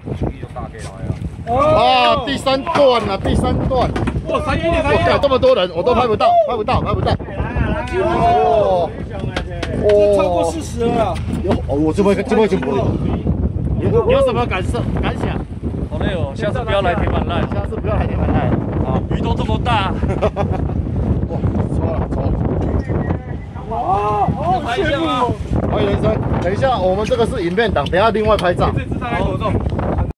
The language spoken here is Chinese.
啊，第三段了，第三段。 哇，3点3 哇，这么多人，我都拍不到。哦， 这超过40了。 我这么已经不了。 有什么感想？ 好累哦，下次不要来铁板烂， 下次不要来铁板烂啊！ 鱼都这么大。 哇，抽了。 哇，好羡慕。 欢迎人生，等一下我们这个是影片档，等一下另外拍照。 这次再来活动。